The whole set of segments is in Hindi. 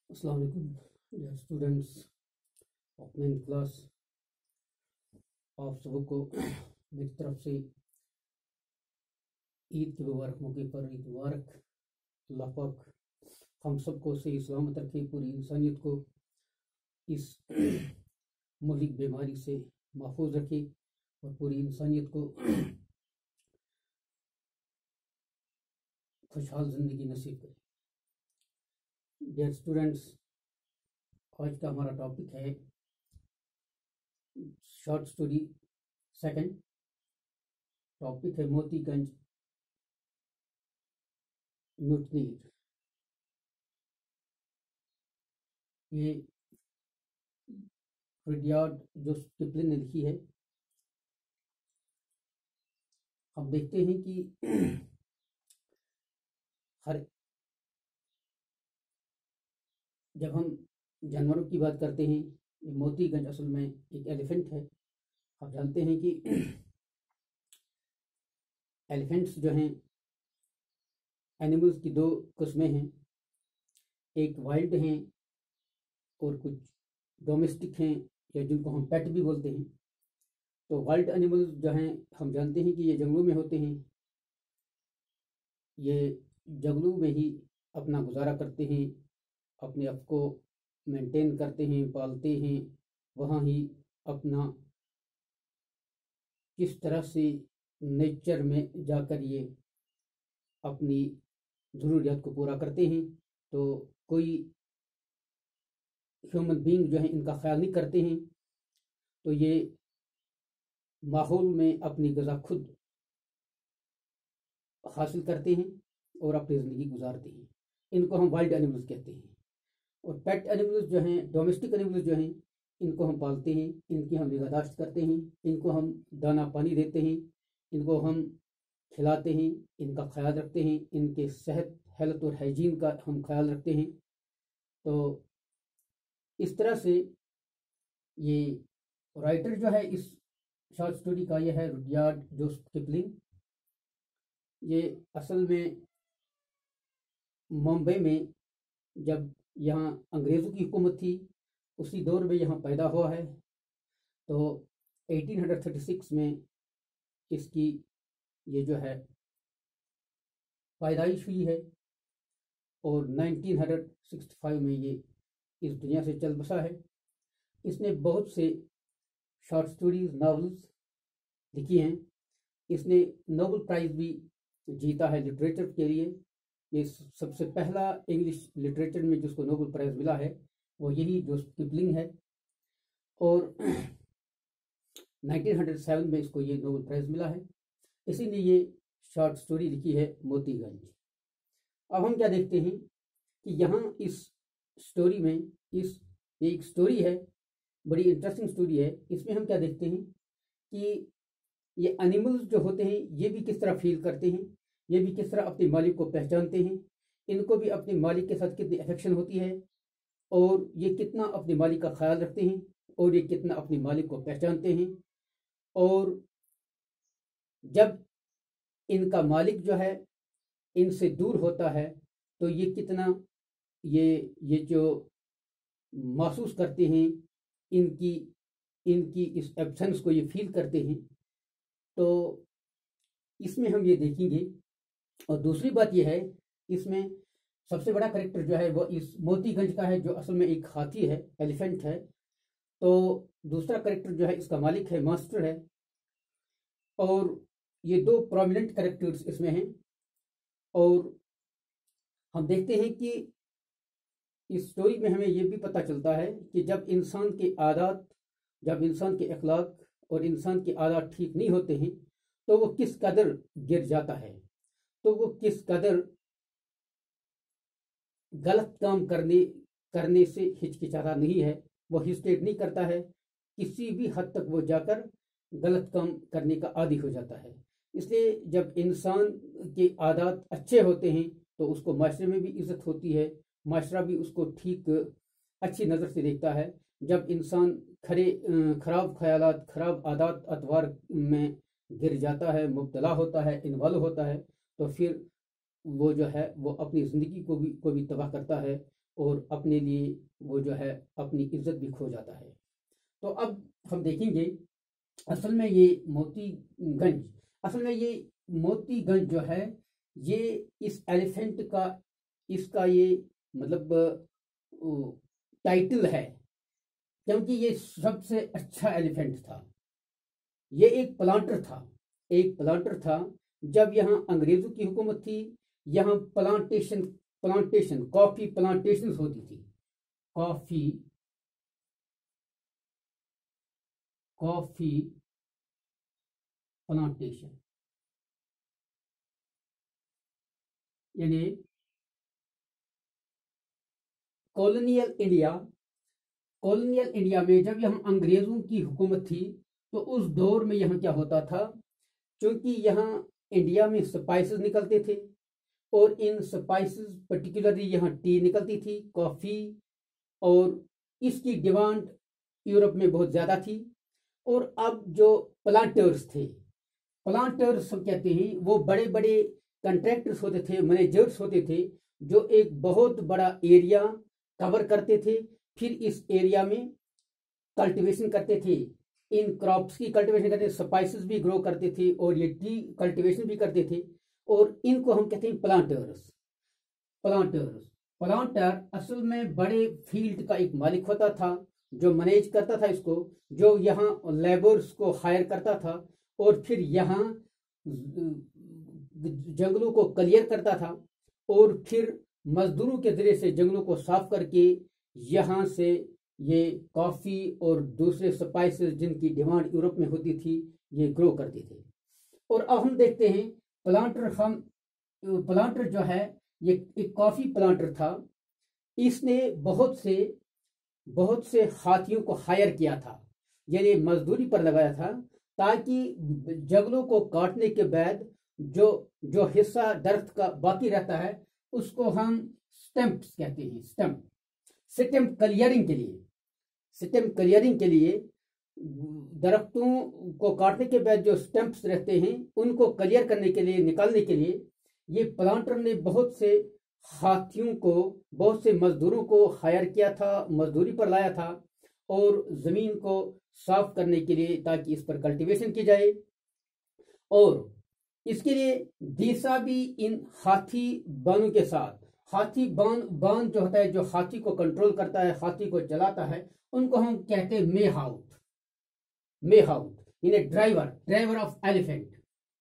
अस्सलाम वालेकुम dear students of 9th class. आप सबको मेरी तरफ से ईद के मुबारक मौके पर ईद मुबारक। अल्लाह पाक हम सबको सही सलामत रखे, पूरी इंसानियत को इस मुहलिक बीमारी से महफूज रखे और पूरी इंसानियत को खुशहाल ज़िंदगी नसीब करे। डियर स्टूडेंट्स, आज का हमारा टॉपिक है शॉर्ट स्टोरी सेकंड। टॉपिक है मोतीगंज म्यूटनी। ये रुडयार्ड किपलिंग ने लिखी है। हम देखते हैं कि जब हम जानवरों की बात करते हैं, ये मोतीगंज असल में एक एलिफेंट है। आप जानते हैं कि एलिफेंट्स जो हैं एनिमल्स की दो किस्में हैं, एक वाइल्ड हैं और कुछ डोमेस्टिक हैं या जिनको हम पेट भी बोलते हैं। तो वाइल्ड एनिमल्स जो हैं हम जानते हैं कि ये जंगलों में होते हैं, ये जंगलों में ही अपना गुजारा करते हैं, अपने आप को मेंटेन करते हैं, पालते हैं। वहाँ ही अपना किस तरह से नेचर में जाकर ये अपनी ज़रूरियात को पूरा करते हैं। तो कोई ह्यूमन बीइंग जो है इनका ख्याल नहीं करते हैं, तो ये माहौल में अपनी ग़िज़ा खुद हासिल करते हैं और अपनी ज़िंदगी गुजारते हैं। इनको हम वाइल्ड एनिमल्स कहते हैं। और पेट एनिमल्स जो हैं, डोमेस्टिक एनिमल्स जो हैं, इनको हम पालते हैं, इनकी हम निगहदाश्त करते हैं, इनको हम दाना पानी देते हैं, इनको हम खिलाते हैं, इनका ख्याल रखते हैं, इनके सेहत, हेल्थ और हाइजीन का हम ख्याल रखते हैं। तो इस तरह से ये राइटर जो है इस शॉर्ट स्टोरी का, ये है रुडयार्ड किपलिंग। ये असल में मुंबई में जब यहाँ अंग्रेज़ों की हुकूमत थी, उसी दौर में यहाँ पैदा हुआ है। तो 1836 में इसकी ये जो है पैदाइश हुई है और 1965 में ये इस दुनिया से चल बसा है। इसने बहुत से शॉर्ट स्टोरीज, नावल्स लिखी हैं। इसने नोबेल प्राइज़ भी जीता है लिटरेचर के लिए। ये सबसे पहला इंग्लिश लिटरेचर में जिसको नोबेल प्राइज़ मिला है वो यही जोसेफ किपलिंग है। और 1907 में इसको ये नोबेल प्राइज़ मिला है। इसीलिए ये शॉर्ट स्टोरी लिखी है मोतीगंज। अब हम क्या देखते हैं कि यहाँ इस स्टोरी में एक स्टोरी है, बड़ी इंटरेस्टिंग स्टोरी है। इसमें हम क्या देखते हैं कि ये एनिमल्स जो होते हैं ये भी किस तरह फील करते हैं, ये भी किस तरह अपने मालिक को पहचानते हैं, इनको भी अपने मालिक के साथ कितनी अफेक्शन होती है और ये कितना अपने मालिक का ख्याल रखते हैं और ये कितना अपने मालिक को पहचानते हैं। और जब इनका मालिक जो है इनसे दूर होता है तो ये कितना ये जो महसूस करते हैं, इनकी इस एब्सेंस को ये फील करते हैं। तो इसमें हम ये देखेंगे। और दूसरी बात यह है, इसमें सबसे बड़ा कैरेक्टर जो है वो इस मोतीगंज का है, जो असल में एक हाथी है, एलिफेंट है। तो दूसरा कैरेक्टर जो है इसका मालिक है, मास्टर है। और ये दो प्रोमिनेंट कैरेक्टर्स इसमें हैं। और हम देखते हैं कि इस स्टोरी में हमें ये भी पता चलता है कि जब इंसान के आदत, जब इंसान के अखलाक और इंसान के आदत ठीक नहीं होते हैं तो वो किस कदर गिर जाता है, तो वो किस कदर गलत काम करने से हिचकिचाता नहीं है, वो हेजिटेट नहीं करता है। किसी भी हद तक वो जाकर गलत काम करने का आदी हो जाता है। इसलिए जब इंसान के आदत अच्छे होते हैं तो उसको माशरे में भी इज्जत होती है, माशरा भी उसको ठीक अच्छी नज़र से देखता है। जब इंसान खराब ख्यालात, खराब आदत अतवार में गिर जाता है, मुब्तला होता है, इन्वॉल्व होता है, तो फिर वो जो है वो अपनी ज़िंदगी को भी तबाह करता है और अपने लिए वो जो है अपनी इज्जत भी खो जाता है। तो अब हम देखेंगे असल में ये मोतीगंज जो है ये इस एलिफेंट का इसका ये मतलब टाइटल है, क्योंकि ये सबसे अच्छा एलिफेंट था। ये एक प्लांटर था। जब यहाँ अंग्रेजों की हुकूमत थी, यहाँ प्लांटेशन कॉफी प्लांटेशन होती थी। कॉफी प्लांटेशन यानी कॉलोनियल इंडिया में जब यहाँ अंग्रेजों की हुकूमत थी, तो उस दौर में यहाँ क्या होता था, क्योंकि यहाँ इंडिया में स्पाइसेस निकलते थे और इन स्पाइसेस पर्टिकुलरली यहाँ टी निकलती थी, कॉफ़ी, और इसकी डिमांड यूरोप में बहुत ज़्यादा थी। और अब जो प्लांटर्स हम कहते हैं, वो बड़े बड़े कंट्रैक्टर्स होते थे, मैनेजर्स होते थे, जो एक बहुत बड़ा एरिया कवर करते थे। फिर इस एरिया में कल्टीवेशन करते थे, इन क्रॉप्स की कल्टीवेशन करते थे, स्पाइसेस भी ग्रो करते थे और ये टी कल्टीवेशन भी करते थे। और इनको हम कहते हैं प्लांटर असल में बड़े फील्ड का एक मालिक होता था, जो मैनेज करता था इसको, जो यहाँ लेबर्स को हायर करता था और फिर यहाँ जंगलों को क्लियर करता था और फिर मजदूरों के जरिए से जंगलों को साफ करके यहाँ से ये कॉफ़ी और दूसरे स्पाइसेस जिनकी डिमांड यूरोप में होती थी, ये ग्रो करते थे। और अब हम देखते हैं प्लांटर जो है ये एक कॉफ़ी प्लांटर था। इसने बहुत से हाथियों को हायर किया था, यानी मजदूरी पर लगाया था, ताकि जंगलों को काटने के बाद जो हिस्सा दरख्त का बाकी रहता है उसको हम स्टैम्प्स कहते हैं। स्टैम्प क्लियरिंग के लिए दरख्तों को काटने के बाद जो स्टैम्प्स रहते हैं उनको क्लियर करने के लिए, निकालने के लिए ये प्लांटर ने बहुत से हाथियों को, बहुत से मजदूरों को हायर किया था, मजदूरी पर लाया था और जमीन को साफ करने के लिए, ताकि इस पर कल्टीवेशन की जाए। और इसके लिए दिशा भी इन हाथी बानों के साथ, हाथी बान जो होता है, जो हाथी को कंट्रोल करता है, हाथी को चलाता है, उनको हम कहते हैं मे हाउट यानी driver of elephant,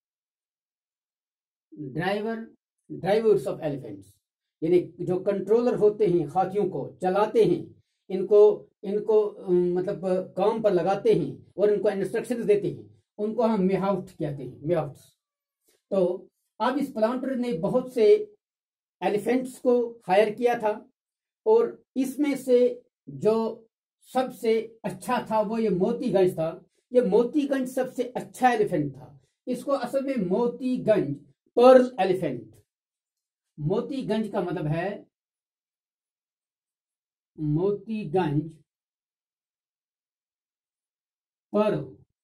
drivers of elephants, यानी जो कंट्रोलर होते हैं, हाथियों को चलाते हैं, इनको मतलब काम पर लगाते हैं और इनको इंस्ट्रक्शंस देते हैं, उनको हम मेहाउट कहते हैं, मेहाउट्स। तो अब इस प्लांटर ने बहुत से एलिफेंट्स को हायर किया था और इसमें से जो सबसे अच्छा था वो ये मोतीगंज था। ये मोतीगंज सबसे अच्छा एलिफेंट था। इसको असल में मोतीगंज पर्ल एलिफेंट, मोतीगंज का मतलब है Motiganj pearl.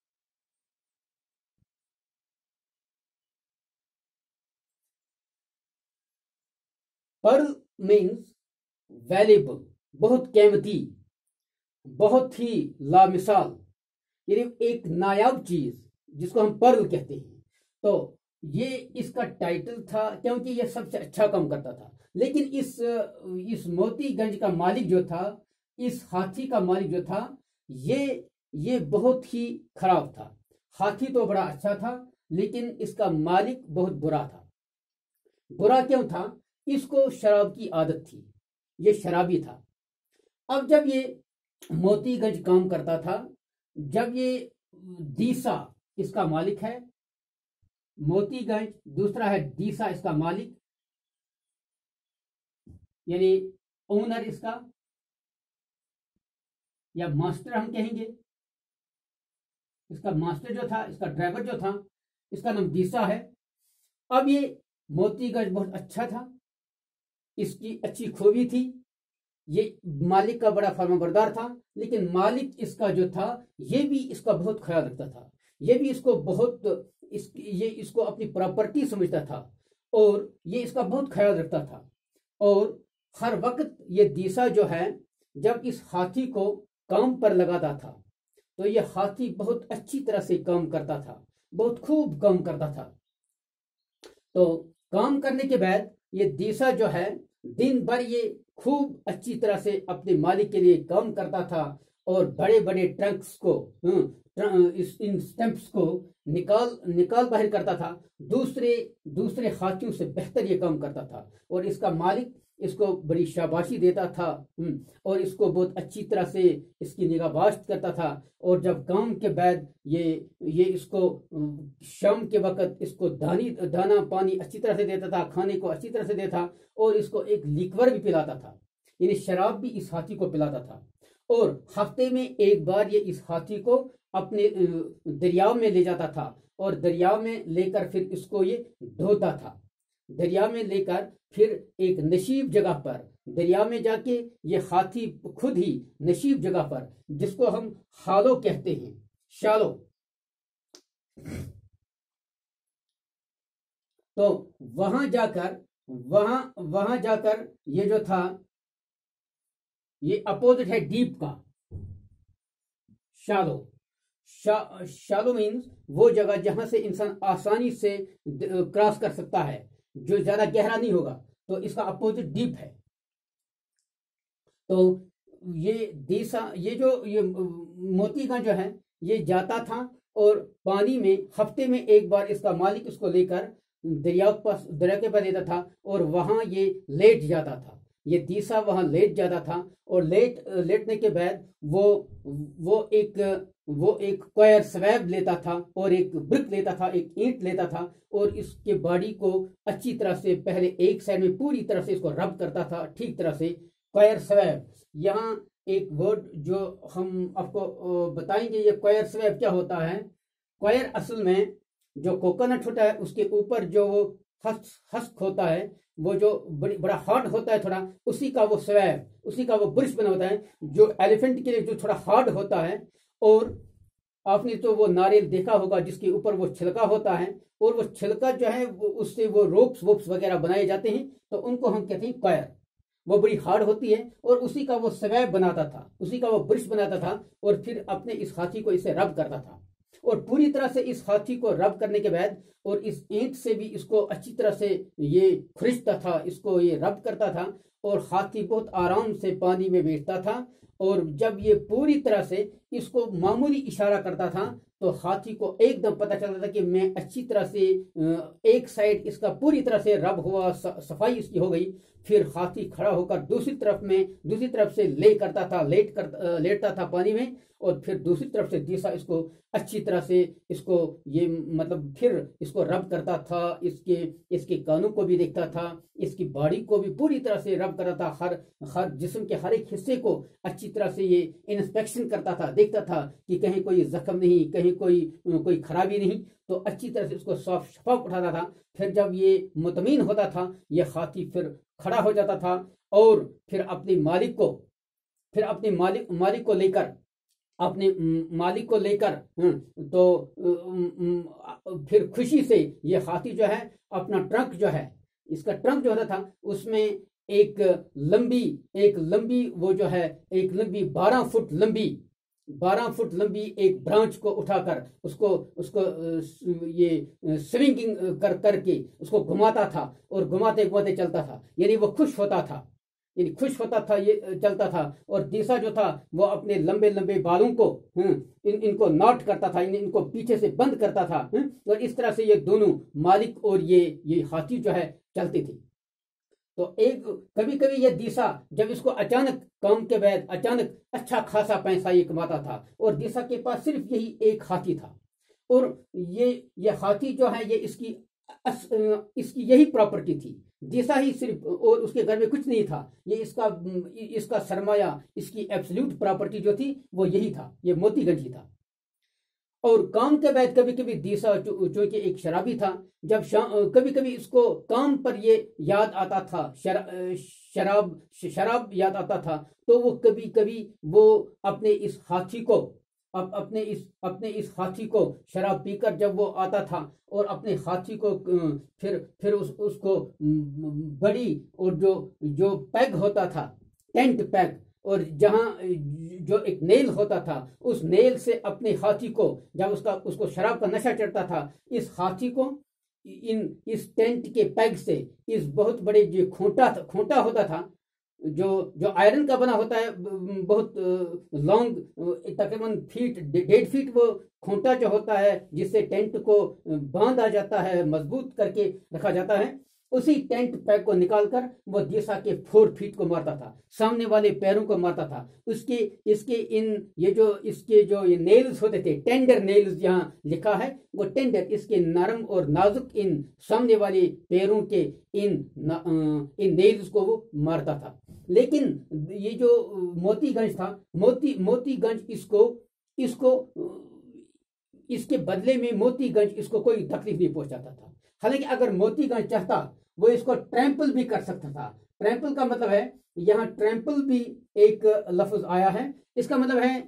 Pearl means valuable, बहुत कीमती, बहुत ही लामिसाल, यानी एक नायाब चीज जिसको हम पर्ल कहते हैं। तो ये इसका टाइटल था क्योंकि ये सबसे अच्छा काम करता था। लेकिन इस मोतीगंज का मालिक जो था, इस हाथी का मालिक जो था, ये बहुत ही खराब था। हाथी तो बड़ा अच्छा था लेकिन इसका मालिक बहुत बुरा था। बुरा क्यों था? इसको शराब की आदत थी, ये शराबी था। अब जब ये मोतीगंज काम करता था, जब ये दीसा इसका मालिक है, मोतीगंज दूसरा है, दीसा इसका मालिक यानी ओनर इसका, या मास्टर हम कहेंगे। इसका मास्टर जो था, इसका ड्राइवर जो था, इसका नाम दीसा है। अब ये मोतीगंज बहुत अच्छा था, इसकी अच्छी खूबी थी, ये मालिक का बड़ा फर्माबरदार था। लेकिन मालिक इसका जो था, ये भी इसका बहुत ख्याल रखता था, ये भी इसको बहुत ये इसको अपनी प्रॉपर्टी समझता था और ये इसका बहुत ख्याल रखता था। और हर वक्त ये दीसा जो है जब इस हाथी को काम पर लगाता था तो ये हाथी बहुत अच्छी तरह से काम करता था, बहुत खूब काम करता था। तो काम करने के बाद ये दीसा जो है दिन भर ये खूब अच्छी तरह से अपने मालिक के लिए काम करता था और बड़े बड़े ट्रंक्स को इन स्टैंप्स को निकाल बाहर करता था। दूसरे दूसरे हाथियों से बेहतर ये काम करता था और इसका मालिक इसको बड़ी शाबाशी देता था और इसको बहुत अच्छी तरह से इसकी निगाहबाश्त करता था। और जब काम के बाद ये इसको शाम के वक्त इसको दाना पानी अच्छी तरह से देता था, खाने को अच्छी तरह से देता और इसको एक लिक्वर भी पिलाता था, यानी शराब भी इस हाथी को पिलाता था। और हफ्ते में एक बार ये इस हाथी को अपने दरिया में ले जाता था और दरिया में लेकर फिर इसको ये धोता था। दरिया में लेकर फिर एक नशीब जगह पर दरिया में जाके ये हाथी खुद ही नशीब जगह पर, जिसको हम हालो कहते हैं, शालो, तो वहां जाकर ये जो था ये अपोजिट है डीप का। शालो मीन्स वो जगह जहां से इंसान आसानी से क्रॉस कर सकता है, जो ज्यादा गहरा नहीं होगा, तो इसका अपोजिट डीप है। तो ये मोतीगंज जो है ये जाता था और पानी में हफ्ते में एक बार इसका मालिक इसको लेकर दरिया के पास लेता था और वहां ये लेट जाता था। ये दीसा वहां लेट जाता था और लेटने के बाद वो एक क्वायर स्वैब लेता था और एक ब्रिक लेता था, एक ईंट लेता था और इसके बॉडी को अच्छी तरह से पहले एक साइड में पूरी तरह से इसको रब करता था ठीक तरह से। क्वायर स्वैब, यहाँ एक वर्ड जो हम आपको बताएंगे, ये क्वायर स्वैब क्या होता है। क्वायर असल में जो कोकोनट होता है उसके ऊपर जो वो हस्क होता है, वो जो बड़ा हार्ड होता है थोड़ा, उसी का वो स्वैब, उसी का वो ब्रश बना होता है जो एलिफेंट के लिए जो थोड़ा हार्ड होता है। और आपने तो वो नारियल देखा होगा जिसके ऊपर वो छिलका होता है और वो छिलका जो है उससे वो रोप्स वोप्स वगैरह बनाए जाते हैं, तो उनको हम कहते हैं क्वायर। वो बड़ी हार्ड होती है और उसी का वो स्वैब बनाता था, उसी का वो ब्रश बनाता था और फिर अपने इस हाथी को इसे रब करता था और पूरी तरह से इस हाथी को रब करने के बाद और इस ईंट से भी इसको अच्छी तरह से ये खुरिचता था, इसको ये रब करता था और हाथी बहुत आराम से पानी में बैठता था। और जब ये पूरी तरह से इसको मामूली इशारा करता था तो हाथी को एकदम पता चलता था कि मैं अच्छी तरह से एक साइड इसका पूरी तरह से रब हुआ, सफाई इसकी हो गई। फिर हाथी खड़ा होकर दूसरी तरफ से लेटता था पानी में और फिर दूसरी तरफ से दीसा इसको अच्छी तरह से इसको ये मतलब फिर इसको रब करता था, इसके कानों को भी देखता था, इसकी बॉडी को भी पूरी तरह से रब करता था, हर जिस्म के हर एक हिस्से को अच्छी तरह से ये इंस्पेक्शन करता था, देखता था कि कहीं कोई जख्म नहीं, कहीं कोई खराबी नहीं, तो अच्छी तरह से उसको साफ शफाफ उठाता था। फिर जब ये मुतमीन होता था ये हाथी फिर खड़ा हो जाता था और फिर अपने मालिक को लेकर तो फिर खुशी से ये हाथी जो है अपना ट्रंक जो है, इसका ट्रंक जो होता था उसमें एक लंबी वो जो है एक लंबी 12 फुट लंबी एक ब्रांच को उठाकर उसको ये स्विंगिंग करके उसको घुमाता था और घुमाते घुमाते चलता था, यानी वो खुश होता था ये चलता था। और दीसा जो था वो अपने लंबे लंबे बालों को इनको नॉट करता था, इनको पीछे से बंद करता था और इस तरह से ये दोनों मालिक और ये हाथी जो है चलते थे। तो कभी कभी ये दीसा जब इसको अचानक काम के बाद अचानक अच्छा खासा पैसा ये कमाता था और दीसा के पास सिर्फ यही एक हाथी था और ये हाथी जो है ये इसकी यही प्रॉपर्टी थी, दीसा ही सिर्फ, और उसके घर में कुछ नहीं था, ये इसका सरमाया, इसकी एब्सोल्यूट प्रॉपर्टी जो थी वो यही था, ये मोतीगंज ही था। और काम के बाद कभी कभी दीसा जो कि एक शराबी था, जब कभी कभी इसको काम पर ये याद आता था, शराब याद आता था, तो वो कभी कभी वो अपने इस हाथी को अपने इस हाथी को शराब पीकर जब वो आता था और अपने हाथी को फिर उसको बड़ी और जो पैग होता था, टेंट पैग, और जहां जो एक नेल होता था, उस नेल से अपने हाथी को, जब उसको शराब का नशा चढ़ता था, इस हाथी को इस टेंट के पैग से, इस बहुत बड़े जो खोंटा होता था, जो आयरन का बना होता है, बहुत लॉन्ग, तकरीबन 1.5 फीट वो खोंटा जो होता है, जिससे टेंट को बांधा जाता है, मजबूत करके रखा जाता है, उसी टेंट पैक को निकालकर वो दिशा के 4 फीट को मारता था, सामने वाले पैरों को मारता था। इसके जो ये नेल्स होते थे, टेंडर नेल्स, यहाँ लिखा है वो टेंडर, इसके नरम और नाजुक इन सामने वाले पैरों के इन नेल्स को वो मारता था। लेकिन ये जो मोतीगंज था, मोतीगंज इसके बदले में मोतीगंज इसको कोई तकलीफ नहीं पहुंचाता था। हालांकि अगर मोतीगंज चाहता, वो इसको ट्रैम्पल भी कर सकता था। ट्रैम्पल का मतलब है, यहाँ ट्रैम्पल भी एक लफ्ज आया है, इसका मतलब है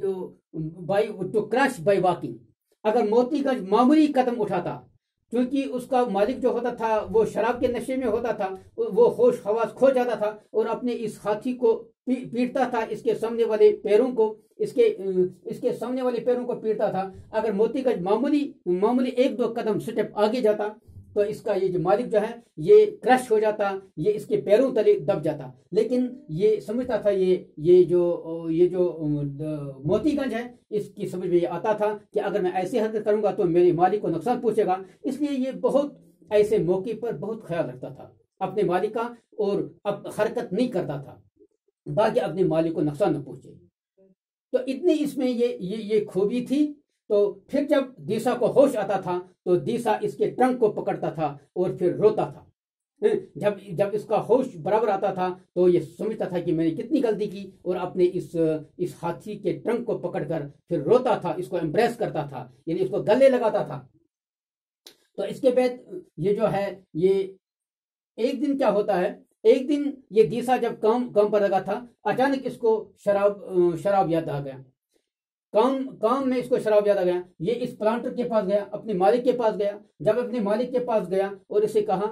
टू क्रश बाय वॉकिंग। अगर मोतीगंज मामूली कदम उठाता, क्योंकि उसका मालिक जो होता था वो शराब के नशे में होता था, वो होश हवास खो जाता था और अपने इस हाथी को पीटता था, इसके सामने वाले पैरों को, इसके सामने वाले पैरों को पीटता था। अगर मोतीगंज मामूली 1-2 कदम स्टेप आगे जाता, तो इसका ये जो मालिक जो है ये क्रश हो जाता, ये इसके पैरों तले दब जाता। लेकिन ये समझता था, ये जो मोतीगंज है, इसकी समझ में ये आता था कि अगर मैं ऐसी हरकत करूंगा तो मेरे मालिक को नुकसान पहुंचेगा। इसलिए ये बहुत ऐसे मौके पर बहुत ख्याल रखता था अपने मालिक का, और अब हरकत नहीं करता था ताकि अपने मालिक को नुकसान न पहुंचे। तो इतनी इसमें ये खूबी थी। तो फिर जब दिशा को होश आता था, तो दिशा इसके ट्रंक को पकड़ता था और फिर रोता था। जब इसका होश बराबर आता था, तो ये समझता था कि मैंने कितनी गलती की, और अपने इस हाथी के ट्रंक को पकड़कर फिर रोता था, इसको एम्ब्रेस करता था, यानी इसको गले लगाता था। तो इसके बाद ये जो है, ये एक दिन क्या होता है, एक दिन ये दिशा जब काम पर लगा था, अचानक इसको शराब याद आ गया। काम में इसको शराब याद आ गया। ये इस प्लांटर के पास गया, अपने मालिक के पास गया। जब अपने मालिक के पास गया और इसे कहा,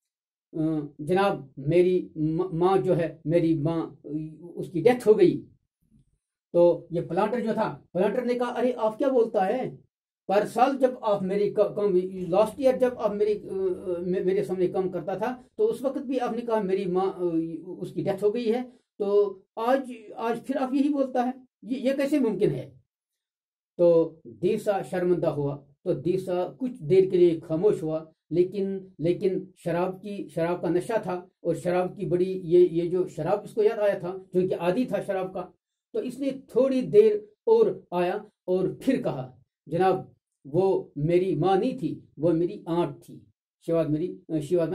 जनाब मेरी माँ जो है, मेरी माँ उसकी डेथ हो गई। तो ये प्लांटर जो था, प्लांटर ने कहा, अरे आप क्या बोलता है, पर साल जब आप मेरी काम, लास्ट ईयर जब आप मेरे सामने काम करता था, तो उस वक्त भी आपने कहा मेरी माँ उसकी डेथ हो गई है, तो आज फिर आप यही बोलता है, ये कैसे मुमकिन है। तो दिशा शर्मिंदा हुआ। तो दिशा कुछ देर के लिए खामोश हुआ, लेकिन शराब का नशा था, और शराब की बड़ी ये जो शराब इसको याद आया था, जो कि आदी था शराब का। तो इसने थोड़ी देर और आया और फिर कहा, जनाब वो मेरी माँ नहीं थी, वो मेरी आंट थी। She was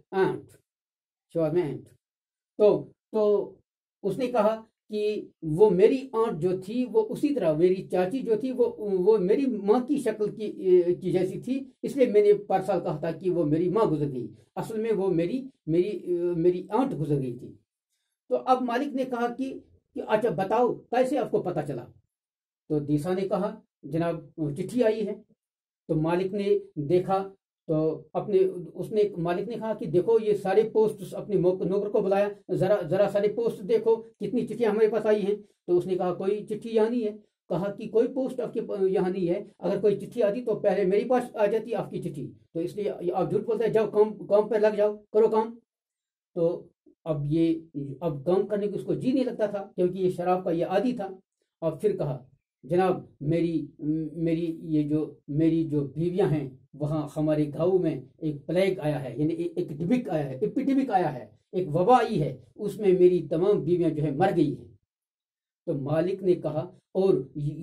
my aunt. तो उसने कहा कि वो मेरी आंट जो थी, वो उसी तरह मेरी चाची जो थी, वो मेरी माँ की शक्ल की जैसी थी, इसलिए मैंने पर साल कहा था कि वो मेरी माँ गुजर गई। असल में वो मेरी आंट गुजर गई थी। तो अब मालिक ने कहा कि अच्छा बताओ कैसे आपको पता चला। तो दिशा ने कहा, जनाब चिट्ठी आई है। तो मालिक ने देखा, तो मालिक ने कहा कि देखो ये सारे पोस्ट, अपने नौकर को बुलाया, जरा सारे पोस्ट देखो, कितनी चिट्ठियां हमारे पास आई हैं। तो उसने कहा कोई चिट्ठी यहाँ नहीं है। कहा कि कोई पोस्ट आपके यहाँ नहीं है, अगर कोई चिट्ठी आती तो पहले मेरे पास आ जाती आपकी चिट्ठी। तो इसलिए आप झूठ बोलते हैं, जाओ काम पर लग जाओ, करो काम। तो अब काम करने को उसको जी नहीं लगता था, क्योंकि ये शराब का ये आदी था। और फिर कहा, जनाब मेरी जो बीवियां हैं, वहाँ हमारे गाँव में एक प्लेग आया है, यानी एपिडेमिक आया है, एक वबा आई है, उसमें मेरी तमाम बीवियां जो है मर गई हैं। तो मालिक ने कहा, और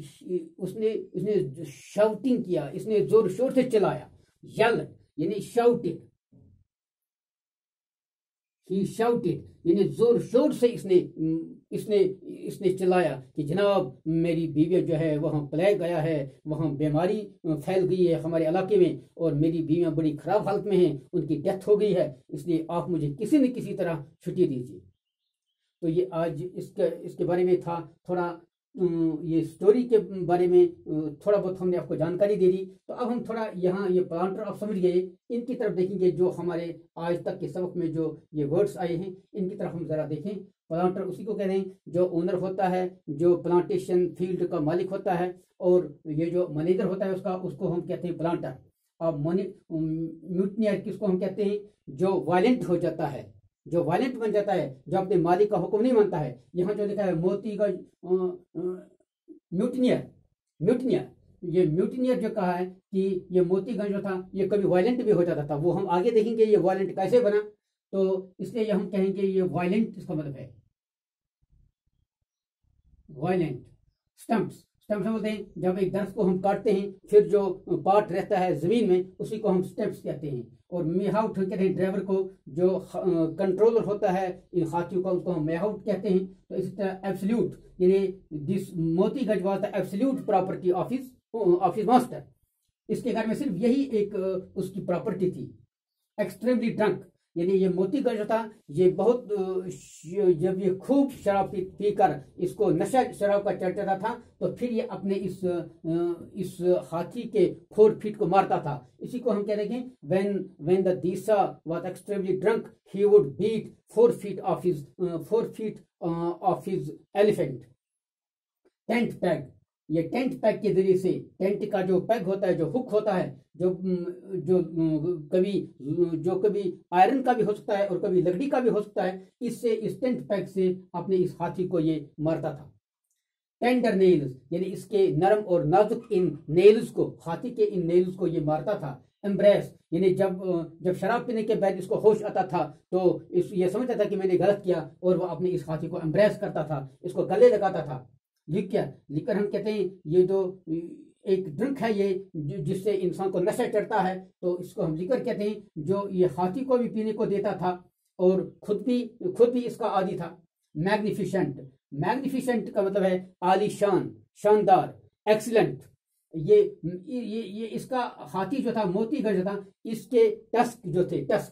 उसने शाउटिंग किया, इसने जोर शोर से चलाया, यल यानी शाउटेड, ही शाउटेड यानी जोर शोर से इसने चिल्लाया कि जनाब मेरी बीवियां जो है वहाँ प्लेग आया है, वहाँ बीमारी फैल गई है हमारे इलाके में, और मेरी बीवियां बड़ी खराब हालत में हैं, उनकी डेथ हो गई है, इसलिए आप मुझे किसी न किसी तरह छुट्टी दीजिए। तो ये आज इसके बारे में था थोड़ा ये स्टोरी के बारे में थोड़ा बहुत हमने आपको जानकारी दे दी। तो अब हम थोड़ा यहाँ ये प्लांटर आप समझ गए, इनकी तरफ देखेंगे। जो हमारे आज तक के सबक में जो ये वर्ड्स आए हैं इनकी तरफ हम जरा देखें। प्लांटर उसी को कहते हैं जो ओनर होता है, जो प्लांटेशन फील्ड का मालिक होता है, और ये जो मैनेजर होता है उसका, उसको हम कहते हैं प्लांटर। अब म्यूटनियर किसको हम कहते हैं? जो वायलेंट हो जाता है, जो वायलेंट बन जाता है, जो अपने मालिक का हुक्म नहीं मानता है। यहाँ जो लिखा है मोतीगंज म्यूटनियर, म्यूटनियर, ये म्यूटनियर जो कहा है कि ये मोतीगंज जो था ये कभी वायलेंट भी हो जाता था, वो हम आगे देखेंगे ये वायलेंट कैसे बना। तो इसलिए हम कहेंगे ये वायलेंट, इसका मतलब है वायलेंट। स्टम्प्स, स्टम्प्स बोलते हैं जब एक दरख्त को हम काटते हैं फिर जो पार्ट रहता है जमीन में उसी को हम स्टम्प्स कहते हैं। और मेहाउट कहते हैं ड्राइवर को, जो कंट्रोलर होता है इन हाथियों का, उसको हम मेहाउट कहते हैं। तो इसी तरह एब्सोल्यूट, यानी this Motiganj was the absolute property of his master. इसके घर में सिर्फ यही एक उसकी प्रॉपर्टी थी। एक्सट्रीमली ड्रंक, यानी ये मोतीगंज था ये बहुत, जब ये खूब शराब पीकर इसको नशा शराब का चढ़ता था तो फिर ये अपने इस हाथी के 4 फीट को मारता था। इसी को हम कह रहे हैं when the Disa was extremely drunk he would beat 4 feet of his elephant। Tent peg, ये टेंट पैग के जरिए से, टेंट का जो पैग होता है, जो हुक होता है, जो कभी आयरन का भी हो सकता है और कभी लकड़ी का भी हो सकता है, इससे, इस टेंट पैग से अपने इस हाथी को ये मारता था। टेंडर नेल्स, यानी इसके नरम और नाजुक इन नेल्स को, हाथी के इन नेल्स को ये मारता था। एम्ब्रेस, यानी जब शराब पीने के बाद इसको होश आता था तो ये समझता था कि मैंने गलत किया और वो अपने इस हाथी को एम्ब्रेस करता था, इसको गले लगाता था। लिकर हम कहते हैं ये जो एक ड्रिंक है ये जिससे इंसान को नशा चढ़ता है, तो इसको हम लिकर कहते हैं, जो ये हाथी को भी पीने को देता था और खुद भी इसका आदी था। मैग्निफिसेंट, मैग्निफिसेंट का मतलब है आलीशान, शानदार, एक्सीलेंट। ये इसका हाथी जो था मोतीगंज था, इसके टस्क जो थे, टस्क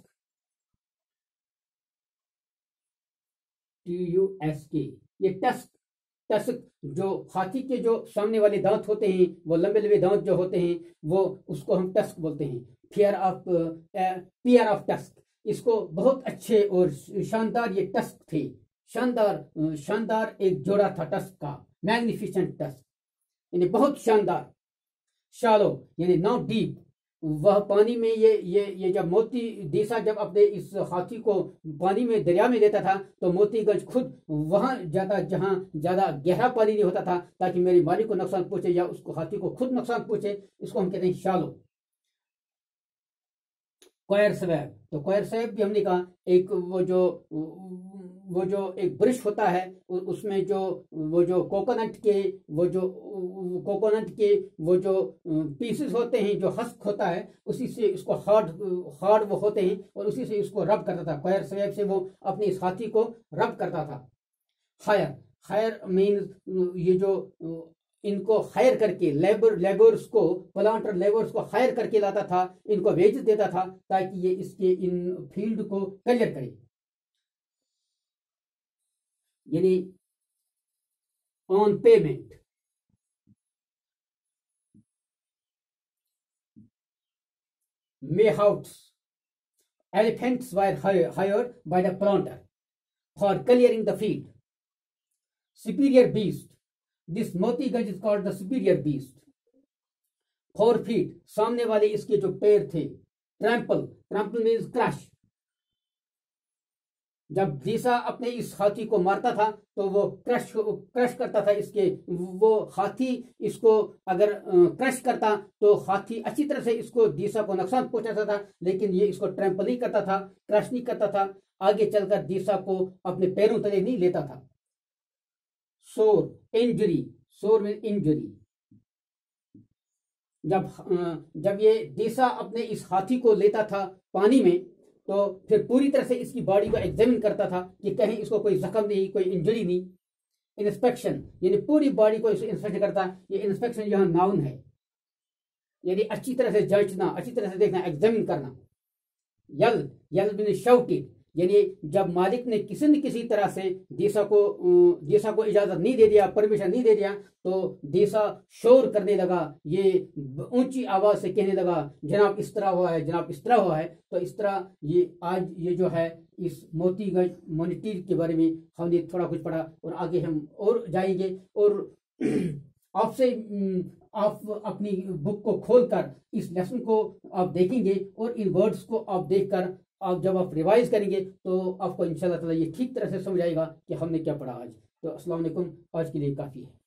TUSK, ये टस्क जो हाथी के जो सामने वाले दांत होते हैं, वो लंबे लंबे दांत जो होते हैं, वो उसको हम टस्क बोलते हैं। पियर ऑफ टस्क, इसको बहुत अच्छे और शानदार ये टस्क थे। शानदार एक जोड़ा था टस्क का, मैग्निफिसेंट टस्क, यानी बहुत शानदार। शालो, यानी नॉट डीप, वह पानी में ये जब मोती दिशा जब अपने इस हाथी को पानी में, दरिया में लेता था तो मोतीगंज खुद वहां जाता जहां ज्यादा गहरा पानी नहीं होता था, ताकि मेरे मालिक को नुकसान पहुंचे या उसको हाथी को खुद नुकसान पहुंचे। इसको हम कहते हैं शालो। क्वायर स्वैब, तो क्वायर स्वैब भी हमने कहा एक वो जो एक ब्रश होता है, उसमें जो कोकोनट के पीसेस होते हैं, जो हस्क होता है, उसी से इसको हार्ड वो होते हैं और उसी से इसको रब करता था। क्वायर स्वैब से वो अपने इस हाथी को रब करता था। हायर मीन्स ये जो इनको हायर करके लेबर्स को, प्लांटर लेबर्स को हायर करके लाता था, इनको वेज देता था ताकि ये इसके इन फील्ड को क्लियर करे, यानी on payment. Mayhouts, elephants were hired by the planter for clearing the field. Superior beast, this Motiganj is called the superior beast। 4 feet, सामने वाले इसके जो पैर थे। ट्रैम्पल मीन्स क्रश, जब दिशा अपने इस हाथी को मारता था तो वो क्रश करता था इसके, वो हाथी इसको अगर क्रश करता तो हाथी अच्छी तरह से इसको दिशा को नुकसान पहुंचाता था, लेकिन ये इसको ट्रैम्पल नहीं करता था, क्रश नहीं करता था, आगे चलकर दिशा को अपने पैरों तले नहीं लेता था। सोर, इंजरी, सोर में इंजरी, जब ये दिशा अपने इस हाथी को लेता था पानी में तो फिर पूरी तरह से इसकी बॉडी को एग्जामिन करता था कि कहीं इसको कोई जख्म नहीं, कोई इंजरी नहीं। इंस्पेक्शन, यानी पूरी बॉडी को इंस्पेक्शन करता। ये इंस्पेक्शन यहाँ नाउन है, यानी अच्छी तरह से जांचना, अच्छी तरह से देखना, एग्जामिन करना। यल मीन शाउटेड, यानी जब मालिक ने किसी न किसी तरह से देसा को इजाजत नहीं दे दिया, परमिशन नहीं दे दिया, तो देसा शोर करने लगा, ये ऊंची आवाज से कहने लगा जनाब इस तरह हुआ है, जनाब इस तरह हुआ है। तो इस तरह ये आज ये जो है इस मोतीगंज मॉनिटर के बारे में हमने थोड़ा कुछ पढ़ा, और आगे हम और जाएंगे, और आपसे आप अपनी बुक को खोलकर इस लेसन को आप देखेंगे, और इन वर्ड्स को आप देखकर आप जब आप रिवाइज करेंगे तो आपको इंशाल्लाह ताला ये ठीक तरह से समझ आएगा कि हमने क्या पढ़ा आज। तो अस्सलाम वालेकुम, आज के लिए काफ़ी है।